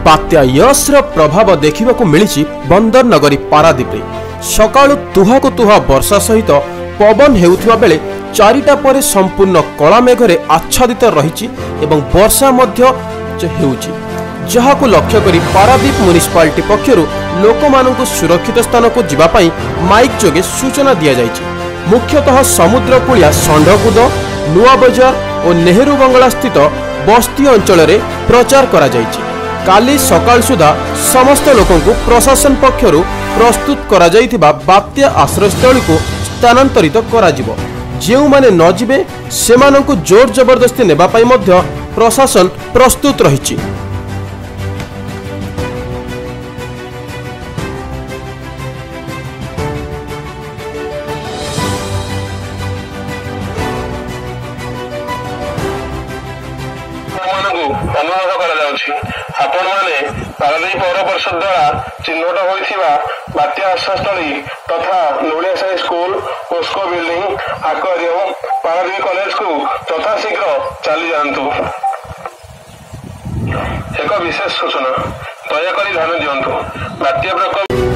बात्या यश्र प्रभाव देखा मिली बंदर नगरी पारादीप सकाळु तुहाको तुहा वर्षा सहित पवन हेउथिबा बेले चारिटा पर संपूर्ण कला मेघरे आच्छादित रही वर्षा जहाको लक्ष्य करी पारादीप म्युनिसिपालिटी पक्षर लोक मानू सुरक्षित स्थान को जीवाई माइक जोगे सूचना दि जाइछि। मुख्यतः समुद्रकूलिया षंढकुद नुआ बजार और नेहरू बंगला स्थित बस्ती अंचल में प्रचार करा जाइछि। काली सकाळ सुधा समस्त लोकों को प्रशासन पक्षर प्रस्तुत करा जाइथिबा बात्या आश्रयस्थली को स्थानांतरित करा जिवो। जेउ माने न जिवे सेमानंकु जोर जबरदस्ती नेबा पई मध्य प्रशासन प्रस्तुत रहिछि। अनुरोध आपण मैंने पारादीप पौर परिषद द्वारा चिन्हट होइथिबा बात्या आश्रयस्थली तथा Noliasahi school POSCO building aquarium Paradip college को यथाशीघ्र चली जातु। एक विशेष सूचना दयाकोरी ध्यान दियंतु। बात्या प्रकोप